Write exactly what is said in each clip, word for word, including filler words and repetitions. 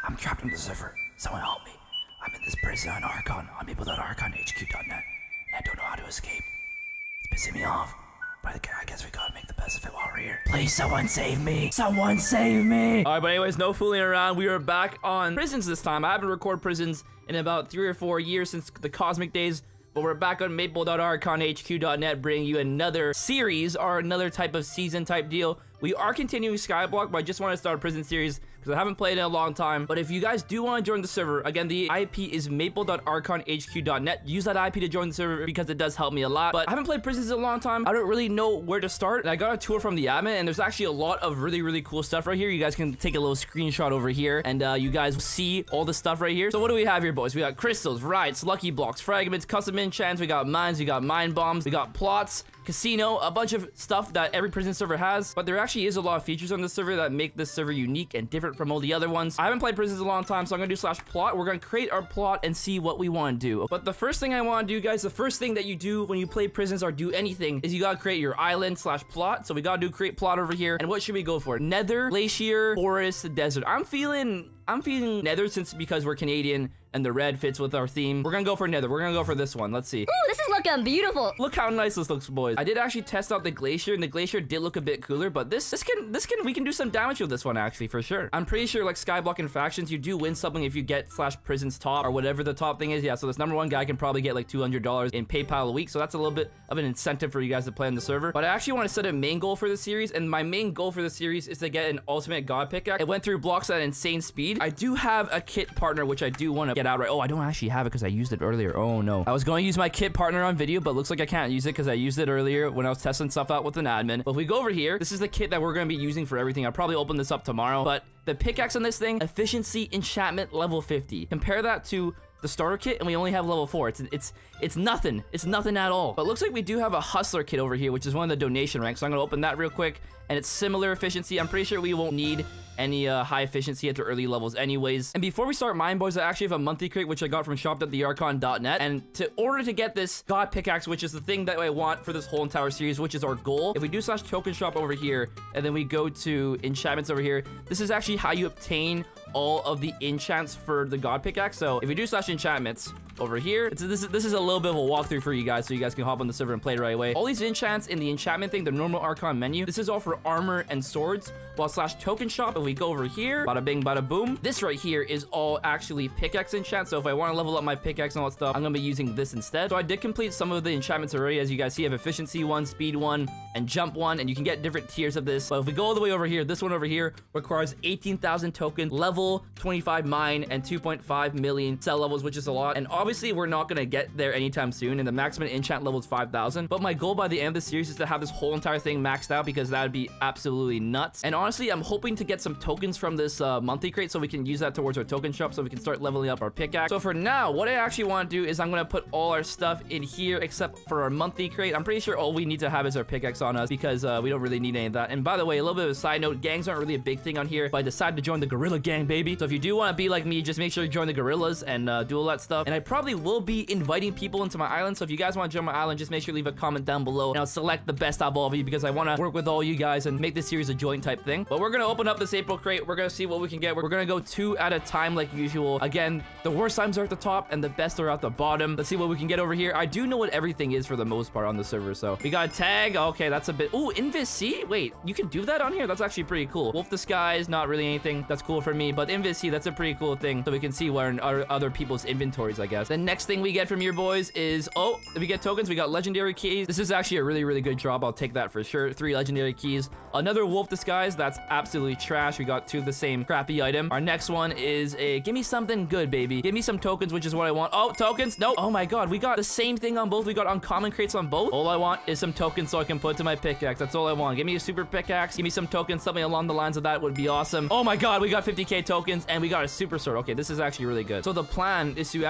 I'm trapped in the server. Someone help me. I'm in this prison on Archon, on maple dot archon h q dot net, and I don't know how to escape. It's pissing me off. But I guess we gotta make the best of it while we're here. Please, someone save me. Someone save me. All right, but anyways, no fooling around. We are back on prisons this time. I haven't recorded prisons in about three or four years since the Cosmic days. But we're back on maple dot archon h q dot net, bringing you another series or another type of season type deal. We are continuing Skyblock, but I just want to start a prison series because I haven't played in a long time. But if you guys do want to join the server, again, the I P is maple dot archon h q dot net. Use that I P to join the server because it does help me a lot. But I haven't played prisons in a long time. I don't really know where to start. And I got a tour from the admin, and there's actually a lot of really, really cool stuff right here. You guys can take a little screenshot over here, and uh, you guys see all the stuff right here. So what do we have here, boys? We got crystals, rights, lucky blocks, fragments, custom enchants. We got mines, we got mine bombs, we got plots, casino, a bunch of stuff that every prison server has. But there actually is a lot of features on this server that make this server unique and different from all the other ones. I haven't played prisons in a long time, so I'm gonna do slash plot. We're gonna create our plot and see what we want to do. But the first thing I want to do, guys, the first thing that you do when you play prisons or do anything is you gotta create your island slash plot. So we gotta do create plot over here. And what should we go for? Nether, glacier, forest, desert. I'm feeling I'm feeling nether since because we're Canadian and the red fits with our theme. We're gonna go for nether. We're gonna go for this one. Let's see. Ooh, this is looking beautiful. Look how nice this looks, boys. I did actually test out the glacier, and the glacier did look a bit cooler, but this this can this can we can do some damage with this one actually for sure. I'm pretty sure like Skyblock and factions, you do win something if you get slash prisons top or whatever the top thing is. Yeah, so this number one guy can probably get like two hundred dollars in PayPal a week, so that's a little bit of an incentive for you guys to play on the server. But I actually want to set a main goal for the series, and my main goal for the series is to get an ultimate god pickaxe. It went through blocks at an insane speed. I do have a kit partner, which I do want to get out right. Oh, I don't actually have it because I used it earlier. Oh no. I was going to use my kit partner on video, but looks like I can't use it because I used it earlier when I was testing stuff out with an admin. But if we go over here, this is the kit that we're going to be using for everything. I'll probably open this up tomorrow, but the pickaxe on this thing, efficiency enchantment level fifty. Compare that to the starter kit, and we only have level four. It's it's it's nothing. It's nothing at all. But it looks like we do have a hustler kit over here, which is one of the donation ranks. So I'm gonna open that real quick, and it's similar efficiency. I'm pretty sure we won't need any uh, high efficiency at the early levels anyways. And before we start mine, boys, I actually have a monthly crate, which I got from shop dot the archon dot net. And to order to get this god pickaxe, which is the thing that I want for this whole entire series, which is our goal, if we do slash token shop over here, and then we go to enchantments over here, this is actually how you obtain all of the enchants for the god pickaxe. So if we do slash enchantments over here, it's, this, is, this is a little bit of a walkthrough for you guys, so you guys can hop on the server and play it right away. All these enchants in the enchantment thing, the normal archon menu, this is all for armor and swords. While slash token shop, if we go over here, bada bing, bada boom, this right here is all actually pickaxe enchant. So if I want to level up my pickaxe and all that stuff, I'm gonna be using this instead. So I did complete some of the enchantments already. As you guys see, I have efficiency one, speed one, and jump one, and you can get different tiers of this. But if we go all the way over here, this one over here requires eighteen thousand token, level twenty-five mine, and two point five million cell levels, which is a lot. And obviously we're not gonna get there anytime soon, and the maximum enchant level is five thousand. But my goal by the end of the series is to have this whole entire thing maxed out, because that would be absolutely nuts. And honestly, I'm hoping to get some tokens from this uh, monthly crate so we can use that towards our token shop, so we can start leveling up our pickaxe. So for now, what I actually want to do is I'm gonna put all our stuff in here except for our monthly crate. I'm pretty sure all we need to have is our pickaxe on us, because uh, we don't really need any of that. And by the way, a little bit of a side note, gangs aren't really a big thing on here, but I decided to join the gorilla gang, baby. So if you do want to be like me, just make sure you join the gorillas and uh, do all that stuff. And I probably will be inviting people into my island, so if you guys want to join my island, just make sure you leave a comment down below, and I'll select the best out of all of you, because I want to work with all you guys and make this series a joint type thing. But we're gonna open up this April crate. We're gonna see what we can get. We're gonna go two at a time like usual. Again, the worst times are at the top and the best are at the bottom. Let's see what we can get over here. I do know what everything is for the most part on the server. So we got a tag. Okay, that's a bit. Ooh, Invis C. Wait, you can do that on here? That's actually pretty cool. Wolf Disguise, not really anything that's cool for me, but Invis C, that's a pretty cool thing, so we can see where in our other people's inventories, I guess. The next thing we get from your boys is, oh, if we get tokens, we got legendary keys. This is actually a really, really good drop. I'll take that for sure. Three legendary keys. Another Wolf Disguise. That's absolutely trash. We got two of the same crappy item. Our next one is a, give me something good, baby. Give me some tokens, which is what I want. Oh, tokens. Nope. Oh my God. We got the same thing on both. We got uncommon crates on both. All I want is some tokens so I can put to my pickaxe. That's all I want. Give me a super pickaxe. Give me some tokens. Something along the lines of that would be awesome. Oh my God. We got fifty K tokens and we got a super sword. Okay, this is actually really good. So the plan is to actually apply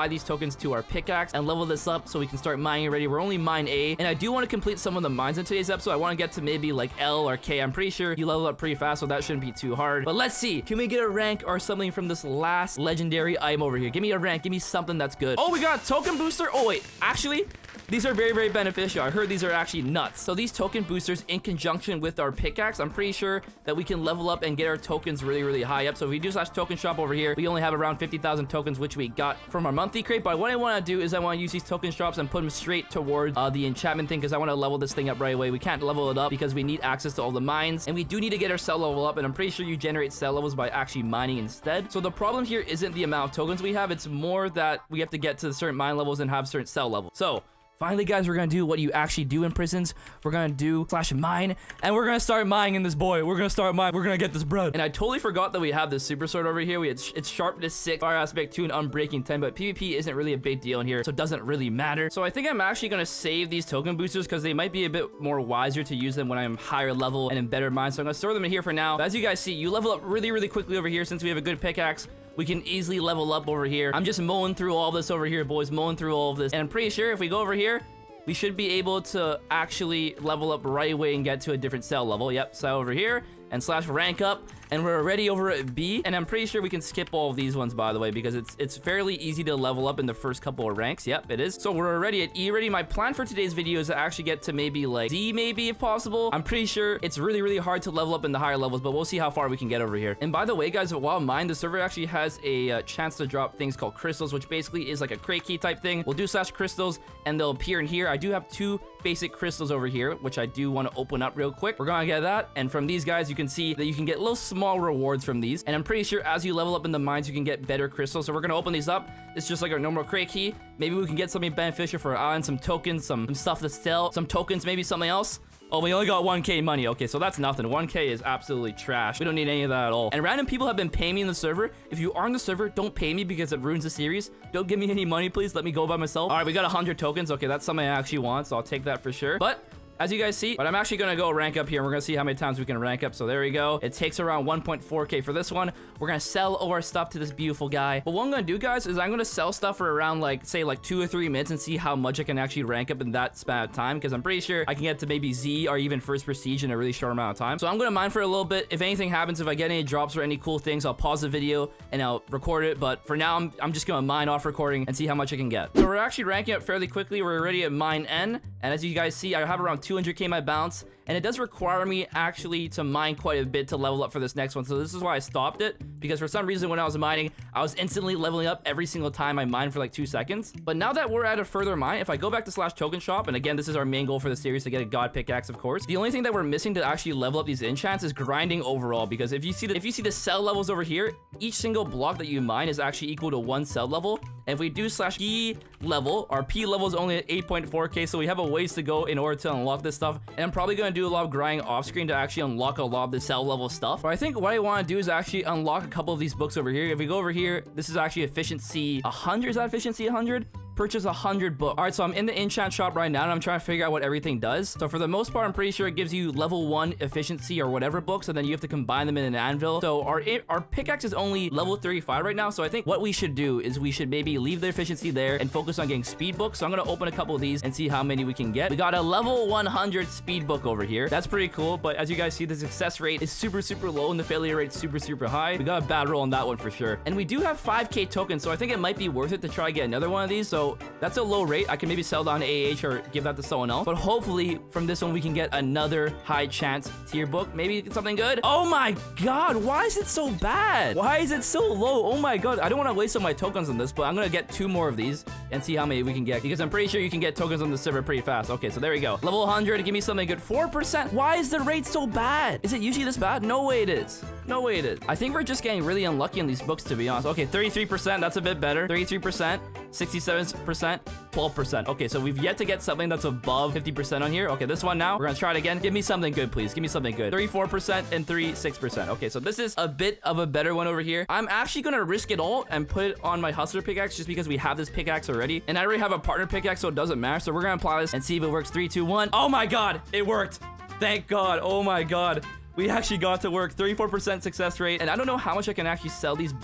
apply these tokens to our pickaxe and level this up so we can start mining already. We're only mine A, and I do want to complete some of the mines in today's episode. I want to get to maybe like L or K. I'm pretty sure you level up pretty fast, so that shouldn't be too hard. But let's see. Can we get a rank or something from this last legendary item over here? Give me a rank. Give me something that's good. Oh, we got a token booster. Oh, wait. Actually, these are very, very beneficial. I heard these are actually nuts. So these token boosters in conjunction with our pickaxe, I'm pretty sure that we can level up and get our tokens really, really high up. So if we do slash token shop over here, we only have around fifty thousand tokens, which we got from our monthly crate. But what I want to do is I want to use these token shops and put them straight towards uh, the enchantment thing, because I want to level this thing up right away. We can't level it up because we need access to all the mines, and we do need to get our cell level up, and I'm pretty sure you generate cell levels by actually mining instead. So the problem here isn't the amount of tokens we have, it's more that we have to get to certain mine levels and have certain cell levels. So finally, guys, we're gonna do what you actually do in prisons. We're gonna do slash mine, and we're gonna start mining in this boy. We're gonna start mine. We're gonna get this bread. And I totally forgot that we have this super sword over here. We had sh it's sharpness six, fire aspect two, and unbreaking ten, but PvP isn't really a big deal in here, so it doesn't really matter. So I think I'm actually gonna save these token boosters because they might be a bit more wiser to use them when I'm higher level and in better mines. So I'm gonna store them in here for now. But as you guys see, you level up really, really quickly over here since we have a good pickaxe. We can easily level up over here. I'm just mowing through all this over here, boys, mowing through all of this. And I'm pretty sure if we go over here, we should be able to actually level up right away and get to a different cell level. Yep, so over here and slash rank up, and we're already over at B, and I'm pretty sure we can skip all of these ones, by the way, because it's it's fairly easy to level up in the first couple of ranks. Yep, it is. So we're already at E already. My plan for today's video is to actually get to maybe like D, maybe, if possible. I'm pretty sure it's really, really hard to level up in the higher levels, but we'll see how far we can get over here. And by the way, guys, while mine, the server actually has a uh, chance to drop things called crystals, which basically is like a crate key type thing. We'll do slash crystals, and they'll appear in here. I do have two basic crystals over here, which I do want to open up real quick. We're gonna get that, and from these guys, you can see that you can get little small rewards from these, and I'm pretty sure as you level up in the mines, you can get better crystals. So we're gonna open these up. It's just like our normal crate key. Maybe we can get something beneficial for our island, some tokens, some, some stuff to sell, some tokens, maybe something else. Oh, we only got one K money. Okay, so that's nothing. one K is absolutely trash. We don't need any of that at all. And random people have been paying me in the server. If you are in the server, don't pay me because it ruins the series. Don't give me any money, please. Let me go by myself. All right, we got one hundred tokens. Okay, that's something I actually want, so I'll take that for sure. But as you guys see, but I'm actually gonna go rank up here, and we're gonna see how many times we can rank up. So there we go. It takes around one point four K for this one. We're gonna sell all our stuff to this beautiful guy. But what I'm gonna do, guys, is I'm gonna sell stuff for around like, say like two or three minutes and see how much I can actually rank up in that span of time, because I'm pretty sure I can get to maybe Z or even first prestige in a really short amount of time. So I'm gonna mine for a little bit. If anything happens, if I get any drops or any cool things, I'll pause the video and I'll record it. But for now, I'm, I'm just gonna mine off recording and see how much I can get. So we're actually ranking up fairly quickly. We're already at mine N, and as you guys see, I have around two hundred K in my balance. And it does require me actually to mine quite a bit to level up for this next one. So this is why I stopped it, because for some reason when I was mining, I was instantly leveling up every single time I mined for like two seconds. But now that we're at a further mine, if I go back to slash token shop, and again, this is our main goal for the series, to get a god pickaxe, of course. The only thing that we're missing to actually level up these enchants is grinding overall, because if you see the if you see the cell levels over here, each single block that you mine is actually equal to one cell level. And if we do slash P level, our P level is only at eight point four K, so we have a ways to go in order to unlock this stuff. And I'm probably going to do a lot of grinding off screen to actually unlock a lot of the cell level stuff. But I think what I want to do is actually unlock a couple of these books over here. If we go over here, this is actually efficiency one hundred. Is that efficiency one hundred? Purchase one hundred books. All right, so I'm in the enchant shop right now, and I'm trying to figure out what everything does. So for the most part, I'm pretty sure it gives you level one efficiency or whatever books, and then you have to combine them in an anvil. So our our pickaxe is only level thirty-five right now, so I think what we should do is we should maybe leave the efficiency there and focus on getting speed books. So I'm gonna open a couple of these and see how many we can get. We got a level one hundred speed book over here. That's pretty cool, but as you guys see, the success rate is super, super low, and the failure rate is super, super high. We got a bad roll on that one for sure. And we do have five K tokens, so I think it might be worth it to try to get another one of these. So that's a low rate. I can maybe sell down to A H or give that to someone else. But hopefully from this one, we can get another high chance tier book. Maybe something good. Oh my god, why is it so bad? Why is it so low? Oh my god, I don't want to waste all my tokens on this, but I'm gonna get two more of these and see how many we can get, because I'm pretty sure you can get tokens on the server pretty fast. Okay, so there we go. Level one hundred, give me something good. four percent. Why is the rate so bad? Is it usually this bad? No way it is. No way it is. I think we're just getting really unlucky on these books, to be honest. Okay, thirty-three percent. That's a bit better. thirty-three percent, sixty-seven percent, twelve percent. Okay, so we've yet to get something that's above fifty percent on here. Okay, this one now. We're gonna try it again. Give me something good, please. Give me something good. thirty-four percent and thirty-six percent. Okay, so this is a bit of a better one over here. I'm actually gonna risk it all and put it on my hustler pickaxe just because we have this pickaxe already. And I already have a partner pickaxe, so it doesn't matter. So we're gonna apply this and see if it works. Three, two, one. Oh my god, it worked. Thank god. Oh my god. We actually got to work. thirty-four percent success rate, and I don't know how much I can actually sell these books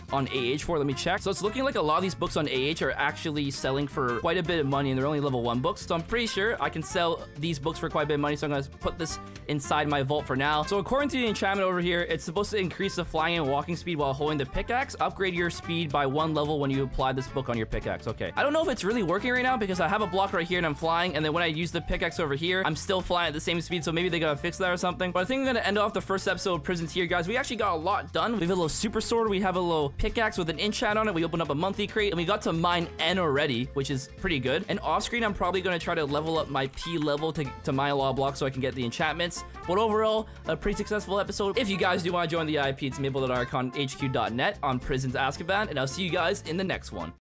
on A H for. Let me check. So it's looking like a lot of these books on A H are actually selling for quite a bit of money, and they're only level one books. So I'm pretty sure I can sell these books for quite a bit of money. So I'm gonna put this inside my vault for now. So according to the enchantment over here, it's supposed to increase the flying and walking speed while holding the pickaxe. Upgrade your speed by one level when you apply this book on your pickaxe. Okay. I don't know if it's really working right now because I have a block right here and I'm flying, and then when I use the pickaxe over here, I'm still flying at the same speed. So maybe they gotta fix that or something. But I think I'm gonna end off the first episode of Prisons here, guys. We actually got a lot done. We have a little super sword. We have a little pickaxe with an enchant on it. We opened up a monthly crate, and we got to mine N already, which is pretty good. And off screen, I'm probably gonna try to level up my P level to, to mine a lot of blocks so I can get the enchantments. But overall, a pretty successful episode. If you guys do want to join the I P, it's maple dot archon H Q dot net on Prisons Azkaban, and I'll see you guys in the next one.